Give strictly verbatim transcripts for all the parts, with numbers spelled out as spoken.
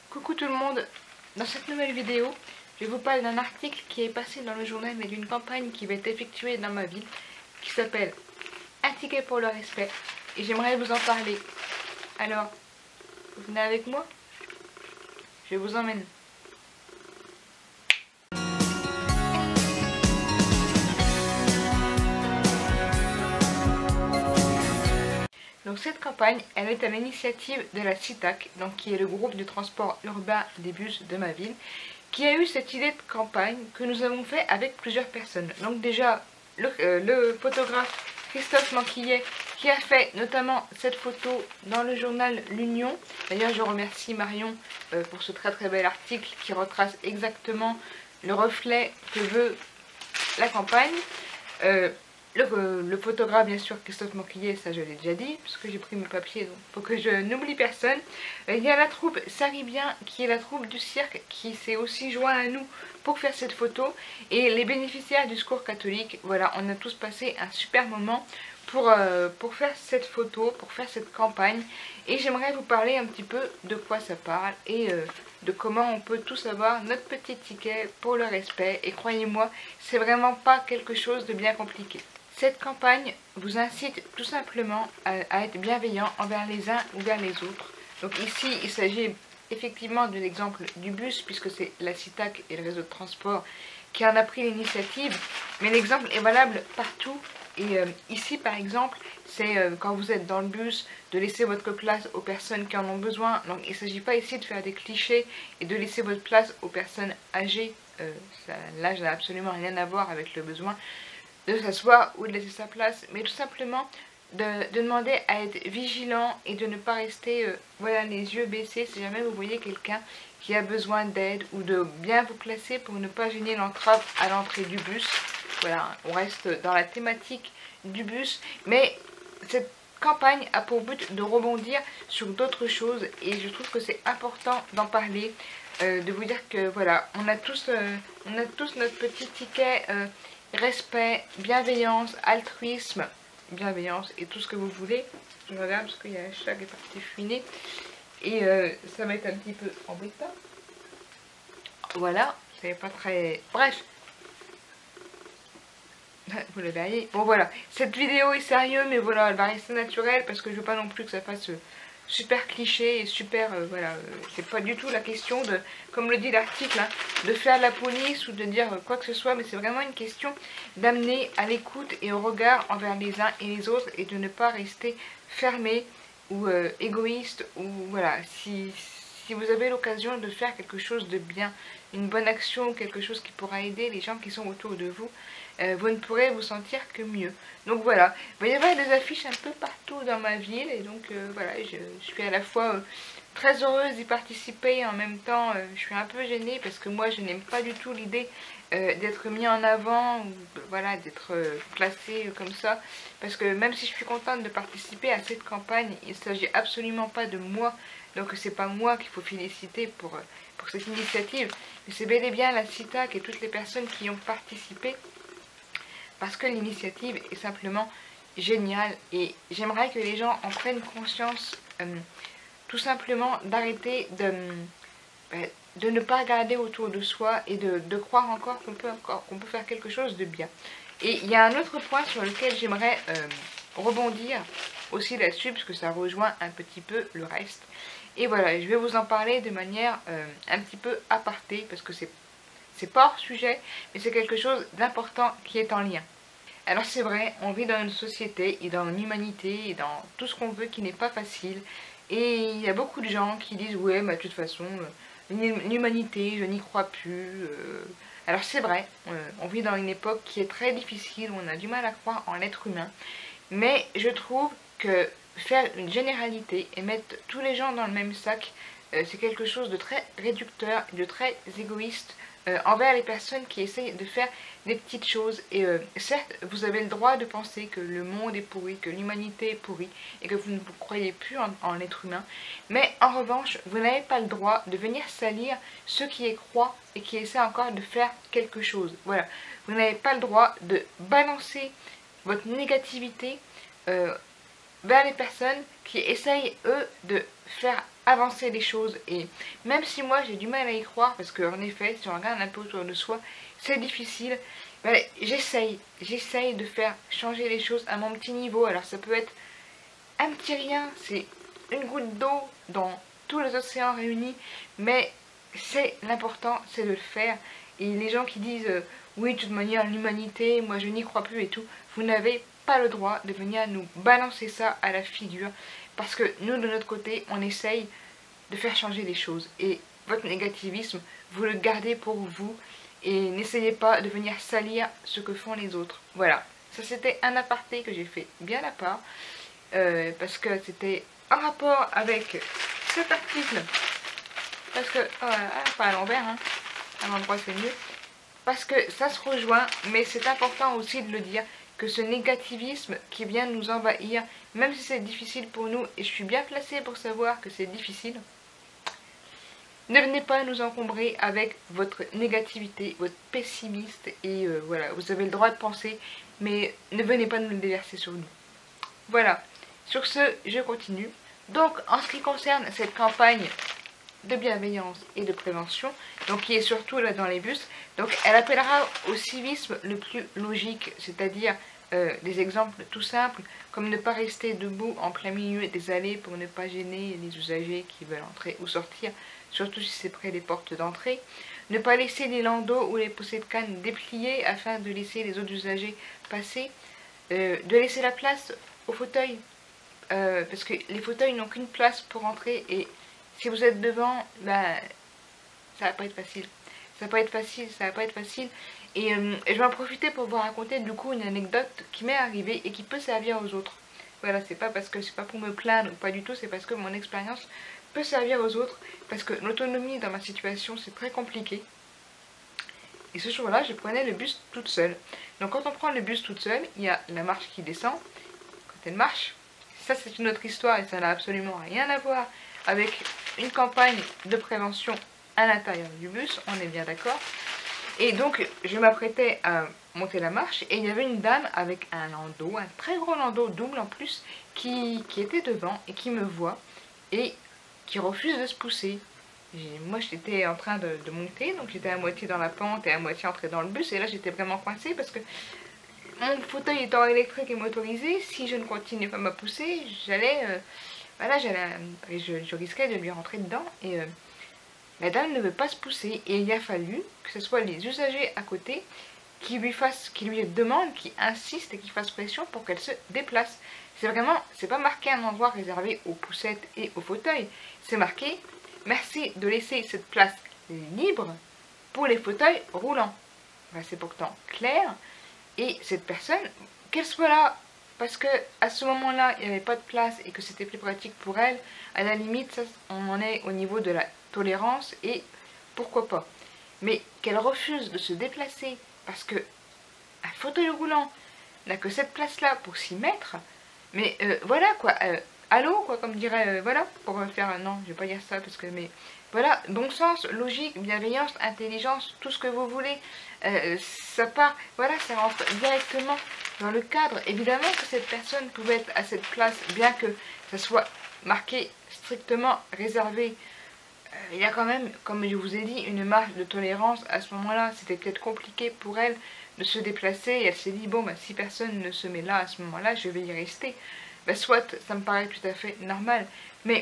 Coucou tout le monde, dans cette nouvelle vidéo, je vais vous parler d'un article qui est passé dans le journal mais d'une campagne qui va être effectuée dans ma ville qui s'appelle Un ticket pour le respect et j'aimerais vous en parler. Alors, vous venez avec moi? Je vous emmène. Donc cette campagne, elle est à l'initiative de la CITAC, donc qui est le groupe de transport urbain des bus de ma ville, qui a eu cette idée de campagne que nous avons fait avec plusieurs personnes. Donc déjà, le, euh, le photographe Christophe Manquillet, qui a fait notamment cette photo dans le journal L'Union. D'ailleurs, je remercie Marion euh, pour ce très très bel article qui retrace exactement le reflet que veut la campagne. Euh, Le, le photographe, bien sûr, Christophe Manquillet, ça je l'ai déjà dit, parce que j'ai pris mes papiers, donc faut que je n'oublie personne. Il y a la troupe Saribien, qui est la troupe du cirque, qui s'est aussi joint à nous pour faire cette photo. Et les bénéficiaires du Secours catholique, voilà, on a tous passé un super moment pour, euh, pour faire cette photo, pour faire cette campagne. Et j'aimerais vous parler un petit peu de quoi ça parle et euh, de comment on peut tous avoir notre petit ticket pour le respect. Et croyez-moi, c'est vraiment pas quelque chose de bien compliqué. Cette campagne vous incite tout simplement à, à être bienveillant envers les uns ou vers les autres. Donc ici, il s'agit effectivement de l'exemple du bus, puisque c'est la CITAC et le réseau de transport qui en a pris l'initiative. Mais l'exemple est valable partout. Et euh, ici, par exemple, c'est euh, quand vous êtes dans le bus, de laisser votre place aux personnes qui en ont besoin. Donc il ne s'agit pas ici de faire des clichés et de laisser votre place aux personnes âgées. Euh, L'âge n'a absolument rien à voir avec le besoin de s'asseoir ou de laisser sa place, mais tout simplement de, de demander à être vigilant et de ne pas rester euh, voilà, les yeux baissés si jamais vous voyez quelqu'un qui a besoin d'aide, ou de bien vous placer pour ne pas gêner l'entrave à l'entrée du bus. Voilà, on reste dans la thématique du bus, mais cette campagne a pour but de rebondir sur d'autres choses et je trouve que c'est important d'en parler, euh, de vous dire que voilà, on a tous, euh, on a tous notre petit ticket euh, respect, bienveillance, altruisme, bienveillance et tout ce que vous voulez. Je regarde parce qu'il y a un chat qui est parti fuiner et euh, ça va être un petit peu embêtant. Voilà, c'est pas très... Bref, vous le verriez. Bon voilà, cette vidéo est sérieuse mais voilà, elle va rester naturelle parce que je veux pas non plus que ça fasse... Euh, super cliché et super, euh, voilà, euh, c'est pas du tout la question de, comme le dit l'article, hein, de faire la police ou de dire euh, quoi que ce soit, mais c'est vraiment une question d'amener à l'écoute et au regard envers les uns et les autres et de ne pas rester fermé ou euh, égoïste, ou voilà, si, si vous avez l'occasion de faire quelque chose de bien, une bonne action, quelque chose qui pourra aider les gens qui sont autour de vous, Euh, vous ne pourrez vous sentir que mieux. Donc voilà, il va y avoir des affiches un peu partout dans ma ville et donc euh, voilà, je, je suis à la fois euh, très heureuse d'y participer et en même temps euh, je suis un peu gênée parce que moi je n'aime pas du tout l'idée euh, d'être mis en avant ou voilà, d'être euh, placée euh, comme ça, parce que même si je suis contente de participer à cette campagne, il ne s'agit absolument pas de moi, donc c'est pas moi qu'il faut féliciter pour, pour cette initiative, mais c'est bel et bien la CITAC et toutes les personnes qui y ont participé, parce que l'initiative est simplement géniale et j'aimerais que les gens en prennent conscience, euh, tout simplement d'arrêter de, euh, de ne pas regarder autour de soi et de, de croire encore qu'on peut, encore, qu'on peut faire quelque chose de bien. Et il y a un autre point sur lequel j'aimerais euh, rebondir aussi là-dessus, parce que ça rejoint un petit peu le reste. Et voilà, je vais vous en parler de manière euh, un petit peu apartée, parce que c'est C'est pas hors sujet, mais c'est quelque chose d'important qui est en lien. Alors c'est vrai, on vit dans une société et dans l'humanité et dans tout ce qu'on veut qui n'est pas facile. Et il y a beaucoup de gens qui disent ouais, mais de toute façon, l'humanité, je n'y crois plus. Alors c'est vrai, on vit dans une époque qui est très difficile, où on a du mal à croire en l'être humain. Mais je trouve que faire une généralité et mettre tous les gens dans le même sac, c'est quelque chose de très réducteur, de très égoïste euh, envers les personnes qui essayent de faire des petites choses. Et euh, certes, vous avez le droit de penser que le monde est pourri, que l'humanité est pourrie et que vous ne vous croyez plus en, en l'être humain. Mais en revanche, vous n'avez pas le droit de venir salir ceux qui y croient et qui essaient encore de faire quelque chose. Voilà, vous n'avez pas le droit de balancer votre négativité euh, vers les personnes qui essayent, eux, de faire avancer les choses. Et même si moi j'ai du mal à y croire, parce qu'en effet, si on regarde un peu autour de soi, c'est difficile, ben, j'essaye, j'essaye de faire changer les choses à mon petit niveau. Alors ça peut être un petit rien, c'est une goutte d'eau dans tous les océans réunis, mais c'est l'important, c'est de le faire. Et les gens qui disent euh, oui, de toute manière, l'humanité, moi je n'y crois plus et tout, vous n'avez pas le droit de venir nous balancer ça à la figure, parce que nous, de notre côté, on essaye de faire changer les choses. Et votre négativisme, vous le gardez pour vous, et n'essayez pas de venir salir ce que font les autres. Voilà, ça c'était un aparté que j'ai fait bien à part, euh, parce que c'était en rapport avec cet article, parce que, oh, pas à l'envers, hein, à l'endroit c'est mieux, parce que ça se rejoint, mais c'est important aussi de le dire, que ce négativisme qui vient nous envahir, même si c'est difficile pour nous, et je suis bien placée pour savoir que c'est difficile, ne venez pas nous encombrer avec votre négativité, votre pessimiste, et euh, voilà, vous avez le droit de penser, mais ne venez pas nous le déverser sur nous. Voilà, sur ce, je continue. Donc, en ce qui concerne cette campagne de bienveillance et de prévention, donc qui est surtout là dans les bus, donc elle appellera au civisme le plus logique, c'est-à-dire euh, des exemples tout simples, comme ne pas rester debout en plein milieu des allées pour ne pas gêner les usagers qui veulent entrer ou sortir, surtout si c'est près des portes d'entrée, ne pas laisser les landaux ou les poussées de canne dépliés afin de laisser les autres usagers passer, euh, de laisser la place aux fauteuils, euh, parce que les fauteuils n'ont qu'une place pour entrer, et si vous êtes devant, bah, ça va pas être facile. Ça va pas être facile, ça va pas être facile. Et, euh, et je vais en profiter pour vous raconter du coup une anecdote qui m'est arrivée et qui peut servir aux autres. Voilà, c'est pas parce que c'est pas pour me plaindre ou pas du tout, c'est parce que mon expérience peut servir aux autres. Parce que l'autonomie dans ma situation, c'est très compliqué. Et ce jour-là, je prenais le bus toute seule. Donc quand on prend le bus toute seule, il y a la marche qui descend. Quand elle marche, ça c'est une autre histoire et ça n'a absolument rien à voir avec une campagne de prévention à l'intérieur du bus, on est bien d'accord. Et donc je m'apprêtais à monter la marche et il y avait une dame avec un landau, un très gros landau double en plus, qui, qui était devant et qui me voit et qui refuse de se pousser. Et moi j'étais en train de, de monter, donc j'étais à moitié dans la pente et à moitié entrée dans le bus, et là j'étais vraiment coincée parce que mon fauteuil étant électrique et motorisé, si je ne continuais pas à me pousser, j'allais... Euh, voilà, je, je risquais de lui rentrer dedans, et euh, la dame ne veut pas se pousser, et il a fallu que ce soit les usagers à côté qui lui fassent, qui lui demandent, qui insistent et qui fassent pression pour qu'elle se déplace. C'est vraiment, c'est pas marqué un endroit réservé aux poussettes et aux fauteuils, c'est marqué merci de laisser cette place libre pour les fauteuils roulants. Enfin, c'est pourtant clair, et cette personne, qu'elle soit là parce que à ce moment-là, il n'y avait pas de place et que c'était plus pratique pour elle, à la limite, ça, on en est au niveau de la tolérance et pourquoi pas. Mais qu'elle refuse de se déplacer parce que un fauteuil roulant n'a que cette place-là pour s'y mettre, mais euh, voilà quoi, euh, allô quoi, comme dirait, euh, voilà, pour faire, euh, non, je vais pas dire ça parce que, mais voilà, bon sens, logique, bienveillance, intelligence, tout ce que vous voulez, euh, ça part, voilà, ça rentre directement dans le cadre. Évidemment que cette personne pouvait être à cette place, bien que ça soit marqué strictement réservé. Euh, il y a quand même, comme je vous ai dit, une marge de tolérance. À ce moment-là, c'était peut-être compliqué pour elle de se déplacer, et elle s'est dit, bon, bah, si personne ne se met là à ce moment-là, je vais y rester. Bah, soit, ça me paraît tout à fait normal, mais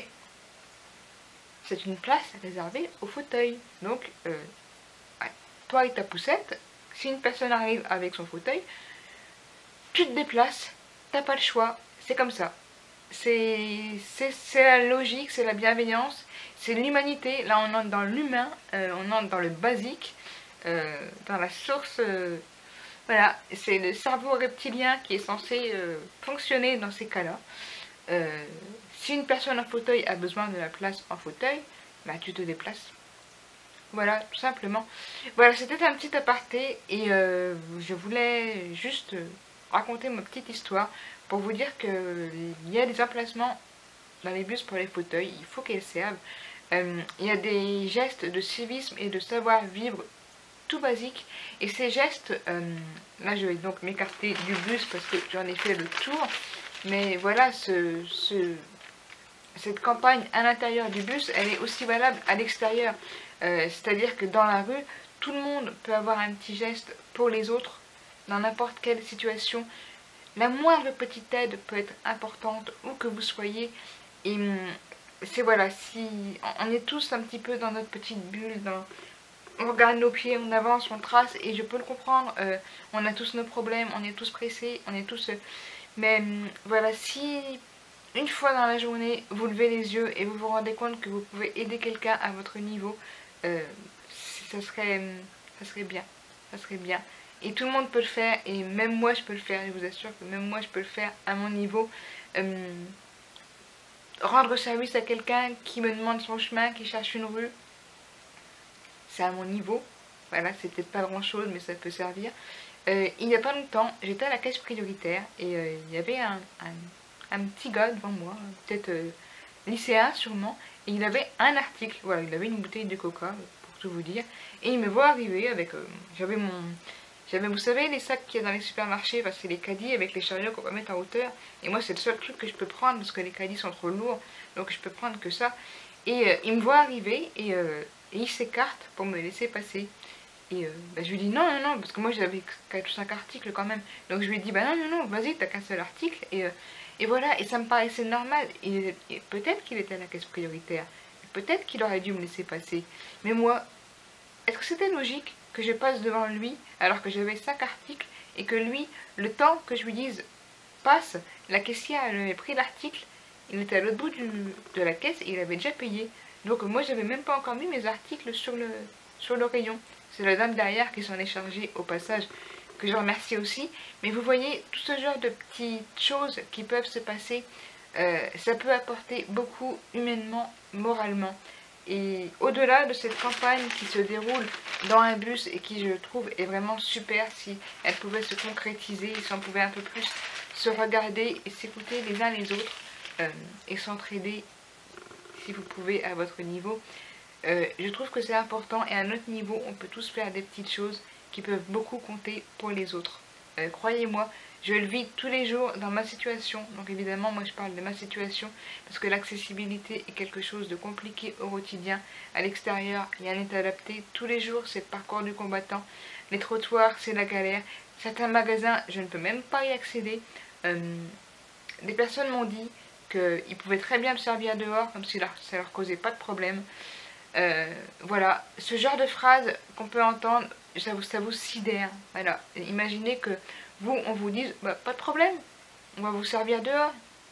c'est une place réservée au fauteuil. Donc, euh, ouais, toi et ta poussette, si une personne arrive avec son fauteuil, tu te déplaces, t'as pas le choix, c'est comme ça. C'est la logique, c'est la bienveillance, c'est l'humanité. Là, on entre dans l'humain, euh, on entre dans le basique, euh, dans la source. Euh, voilà, c'est le cerveau reptilien qui est censé euh, fonctionner dans ces cas-là. Euh, si une personne en fauteuil a besoin de la place en fauteuil, bah tu te déplaces. Voilà, tout simplement. Voilà, c'était un petit aparté et euh, je voulais juste raconter ma petite histoire pour vous dire qu'il y a des emplacements dans les bus pour les fauteuils, il faut qu'elles servent. Euh, il y a des gestes de civisme et de savoir-vivre tout basique, et ces gestes, euh, là je vais donc m'écarter du bus parce que j'en ai fait le tour, Mais voilà, ce, ce, cette campagne à l'intérieur du bus, elle est aussi valable à l'extérieur. Euh, C'est-à-dire que dans la rue, tout le monde peut avoir un petit geste pour les autres, dans n'importe quelle situation. La moindre petite aide peut être importante, où que vous soyez. Et c'est voilà, si on est tous un petit peu dans notre petite bulle, dans, on regarde nos pieds, on avance, on trace, et je peux le comprendre, euh, on a tous nos problèmes, on est tous pressés, on est tous... Euh, mais voilà, si une fois dans la journée, vous levez les yeux et vous vous rendez compte que vous pouvez aider quelqu'un à votre niveau, euh, ça serait, ça serait bien, ça serait bien. Et tout le monde peut le faire, et même moi je peux le faire, je vous assure que même moi je peux le faire à mon niveau. Euh, rendre service à quelqu'un qui me demande son chemin, qui cherche une rue, c'est à mon niveau. Voilà, c'est peut-être pas grand chose, mais ça peut servir. Euh, il n'y a pas longtemps, j'étais à la caisse prioritaire, et euh, il y avait un, un, un petit gars devant moi, peut-être euh, lycéen sûrement, et il avait un article, voilà, il avait une bouteille de coca, pour tout vous dire, et il me voit arriver avec, euh, j'avais mon... J'avais, vous savez, les sacs qu'il y a dans les supermarchés, enfin, c'est les caddies avec les chariots qu'on va mettre en hauteur. Et moi, c'est le seul truc que je peux prendre parce que les caddies sont trop lourds. Donc, je peux prendre que ça. Et euh, il me voit arriver et, euh, et il s'écarte pour me laisser passer. Et euh, bah, je lui dis non, non, non, parce que moi, j'avais quatre ou cinq articles quand même. Donc, je lui dis bah non, non, non, vas-y, t'as qu'un seul article. Et, euh, et voilà, et ça me paraissait normal. Et, et peut-être qu'il était à la caisse prioritaire. Peut-être qu'il aurait dû me laisser passer. Mais moi, est-ce que c'était logique que je passe devant lui alors que j'avais cinq articles et que lui, le temps que je lui dise passe, la caissière elle avait pris l'article, il était à l'autre bout du, de la caisse et il avait déjà payé. Donc moi j'avais même pas encore mis mes articles sur le, sur le rayon. C'est la dame derrière qui s'en est chargée au passage, que je remercie aussi. Mais vous voyez, tout ce genre de petites choses qui peuvent se passer, euh, ça peut apporter beaucoup humainement, moralement. Et au-delà de cette campagne qui se déroule dans un bus et qui, je trouve, est vraiment super, si elle pouvait se concrétiser, si on pouvait un peu plus se regarder et s'écouter les uns les autres euh, et s'entraider, si vous pouvez, à votre niveau. Euh, je trouve que c'est important et à notre niveau, on peut tous faire des petites choses qui peuvent beaucoup compter pour les autres. Euh, croyez-moi, je le vis tous les jours dans ma situation. Donc évidemment, moi je parle de ma situation parce que l'accessibilité est quelque chose de compliqué au quotidien. À l'extérieur, rien n'est adapté. Tous les jours, c'est le parcours du combattant. Les trottoirs, c'est la galère. Certains magasins, je ne peux même pas y accéder. Euh, des personnes m'ont dit qu'ils pouvaient très bien me servir dehors, comme si ça leur causait pas de problème. Euh, voilà, ce genre de phrase qu'on peut entendre, ça vous, ça vous sidère. Voilà, imaginez que vous, on vous dise, bah, pas de problème, on va vous servir dehors.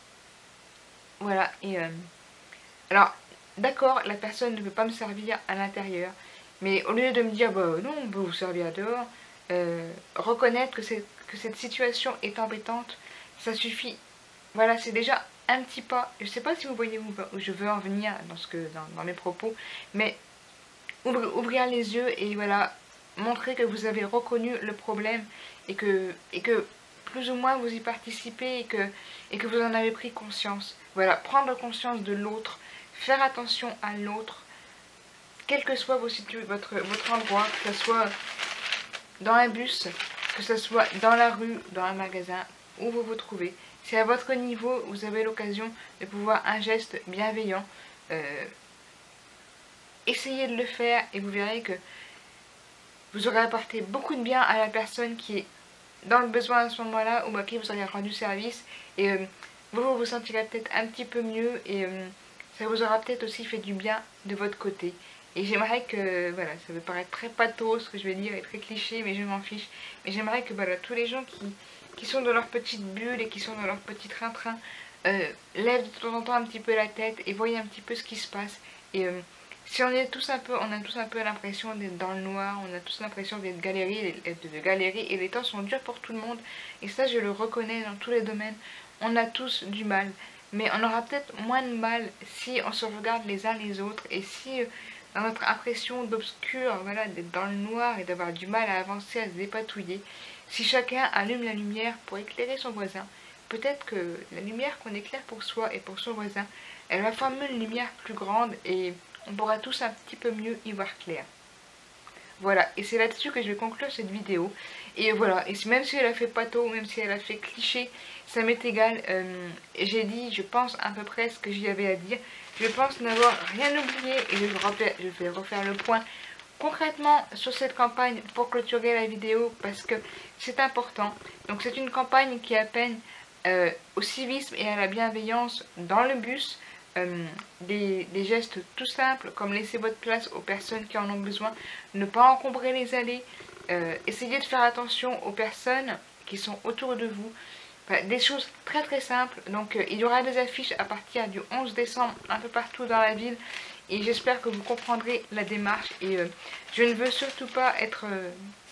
Voilà, et euh, alors, d'accord, la personne ne peut pas me servir à l'intérieur, mais au lieu de me dire, bah non, on peut vous servir dehors, euh, reconnaître que, que cette situation est embêtante, ça suffit. Voilà, c'est déjà un petit pas. Je ne sais pas si vous voyez où je veux en venir dans, ce que, dans, dans mes propos, mais ouvrir, ouvrir les yeux et voilà, montrer que vous avez reconnu le problème et que, et que plus ou moins vous y participez et que, et que vous en avez pris conscience. Voilà, prendre conscience de l'autre, faire attention à l'autre, quel que soit vos situ votre, votre endroit, que ce soit dans un bus, que ce soit dans la rue, dans un magasin, où vous vous trouvez. Si à votre niveau, vous avez l'occasion de pouvoir un geste bienveillant, euh, essayez de le faire et vous verrez que vous aurez apporté beaucoup de bien à la personne qui est dans le besoin à ce moment-là ou à qui vous aurez rendu service. Et euh, vous, vous vous sentirez peut-être un petit peu mieux et euh, ça vous aura peut-être aussi fait du bien de votre côté. Et j'aimerais que, voilà, ça va paraître très pathos ce que je vais dire et très cliché, mais je m'en fiche. Mais j'aimerais que voilà, tous les gens qui, qui sont dans leur petite bulle et qui sont dans leur petit train-train euh, lèvent de temps en temps un petit peu la tête et voient un petit peu ce qui se passe. Et euh, si on est tous un peu, on a tous un peu l'impression d'être dans le noir, on a tous l'impression d'être galérer, de galérer, et les temps sont durs pour tout le monde. Et ça, je le reconnais dans tous les domaines. On a tous du mal, mais on aura peut-être moins de mal si on se regarde les uns les autres et si euh, dans notre impression d'obscur, voilà, d'être dans le noir et d'avoir du mal à avancer, à se dépatouiller, si chacun allume la lumière pour éclairer son voisin, peut-être que la lumière qu'on éclaire pour soi et pour son voisin, elle va former une lumière plus grande et on pourra tous un petit peu mieux y voir clair. Voilà, et c'est là-dessus que je vais conclure cette vidéo. Et voilà, et même si elle a fait pato, même si elle a fait cliché, ça m'est égal. Euh, j'ai dit, je pense à peu près ce que j'y avais à dire. Je pense n'avoir rien oublié et je vais, refaire, je vais refaire le point concrètement sur cette campagne pour clôturer la vidéo parce que c'est important. Donc c'est une campagne qui appelle euh, au civisme et à la bienveillance dans le bus. Euh, des, des gestes tout simples comme laisser votre place aux personnes qui en ont besoin, ne pas encombrer les allées, euh, essayez de faire attention aux personnes qui sont autour de vous. Enfin, des choses très très simples. Donc euh, il y aura des affiches à partir du onze décembre un peu partout dans la ville et j'espère que vous comprendrez la démarche et euh, je ne veux surtout pas être euh,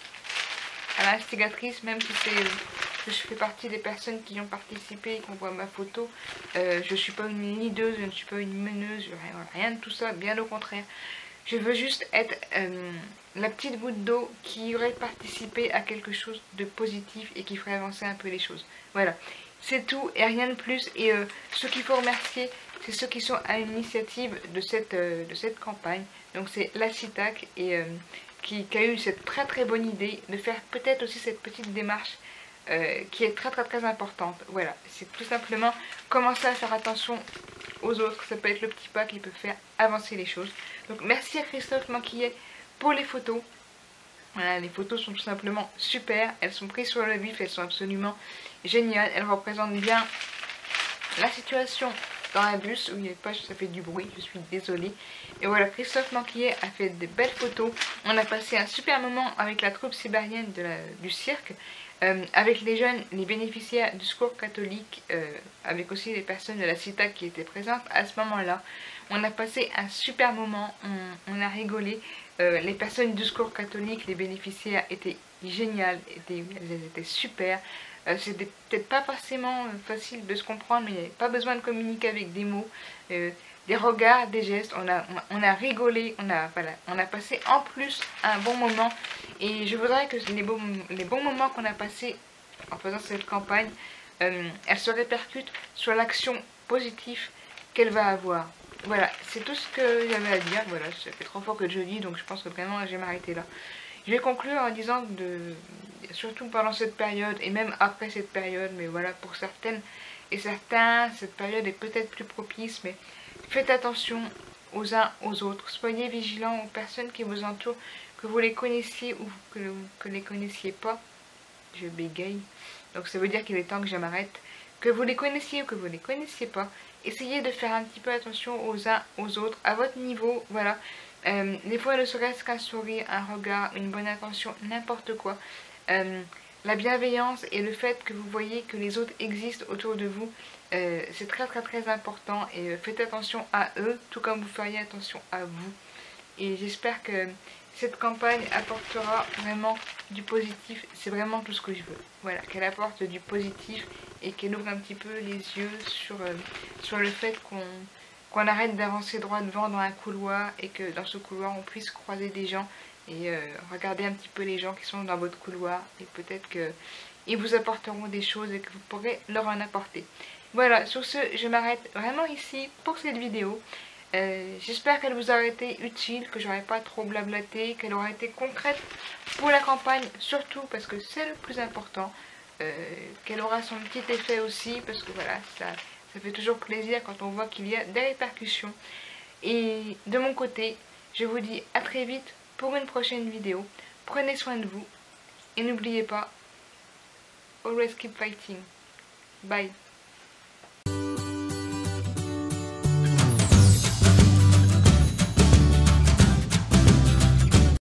à l'instigatrice, même si c'est euh, je fais partie des personnes qui ont participé et qu'on voit ma photo. Euh, je ne suis pas une leaduse, je ne suis pas une meneuse, rien, rien de tout ça, bien au contraire. Je veux juste être euh, la petite goutte d'eau qui aurait participé à quelque chose de positif et qui ferait avancer un peu les choses. Voilà, c'est tout et rien de plus. Et euh, ceux qu'il faut remercier, c'est ceux qui sont à l'initiative de cette, euh, de cette campagne. Donc c'est la CITAC et, euh, qui, qui a eu cette très très bonne idée de faire peut-être aussi cette petite démarche euh, qui est très très très importante. Voilà, c'est tout simplement commencer à faire attention aux autres. Ça peut être le petit pas qui peut faire avancer les choses. Donc merci à Christophe Manquillet pour les photos. Voilà, les photos sont tout simplement super. Elles sont prises sur le vif, elles sont absolument géniales. Elles représentent bien la situation dans un bus où il n'y a pas, ça fait du bruit, je suis désolée. Et voilà, Christophe Manquillet a fait de belles photos. On a passé un super moment avec la troupe sibérienne de la, du cirque. Euh, avec les jeunes, les bénéficiaires du secours catholique, euh, avec aussi les personnes de la CITAC qui étaient présentes à ce moment-là. On a passé un super moment, on, on a rigolé. Euh, les personnes du secours catholique, les bénéficiaires étaient géniales, étaient, elles étaient super. Euh, C'était peut-être pas forcément facile de se comprendre, mais il n'y avait pas besoin de communiquer avec des mots. Euh, des regards, des gestes, on a, on a rigolé, on a, voilà, on a passé en plus un bon moment et je voudrais que les bons, les bons moments qu'on a passés en faisant cette campagne, euh, elles se répercutent sur l'action positive qu'elle va avoir. Voilà, c'est tout ce que j'avais à dire, voilà, ça fait trois fois que je dis donc je pense que vraiment je vais m'arrêter là. Je vais conclure en disant que, de, surtout pendant cette période et même après cette période, mais voilà, pour certaines et certains, cette période est peut-être plus propice, mais faites attention aux uns aux autres. Soyez vigilants aux personnes qui vous entourent, que vous les connaissiez ou que vous ne les connaissiez pas. Je bégaye. Donc ça veut dire qu'il est temps que je m'arrête. Que vous les connaissiez ou que vous ne les connaissiez pas. Essayez de faire un petit peu attention aux uns aux autres, à votre niveau. Voilà. Euh, des fois, ne serait-ce qu'un sourire, un regard, une bonne attention, n'importe quoi. Euh, la bienveillance et le fait que vous voyez que les autres existent autour de vous, euh, c'est très très très important et euh, faites attention à eux tout comme vous feriez attention à vous. Et j'espère que cette campagne apportera vraiment du positif, c'est vraiment tout ce que je veux. Voilà, qu'elle apporte du positif et qu'elle ouvre un petit peu les yeux sur, euh, sur le fait qu'on qu'on arrête d'avancer droit devant dans un couloir et que dans ce couloir on puisse croiser des gens et euh, regarder un petit peu les gens qui sont dans votre couloir et peut-être qu'ils vous apporteront des choses et que vous pourrez leur en apporter. Voilà, sur ce, je m'arrête vraiment ici pour cette vidéo. Euh, J'espère qu'elle vous aura été utile, que j'aurai pas trop blablaté, qu'elle aura été concrète pour la campagne, surtout parce que c'est le plus important. Euh, qu'elle aura son petit effet aussi, parce que voilà, ça, ça fait toujours plaisir quand on voit qu'il y a des répercussions. Et de mon côté, je vous dis à très vite pour une prochaine vidéo. Prenez soin de vous et n'oubliez pas, always keep fighting. Bye.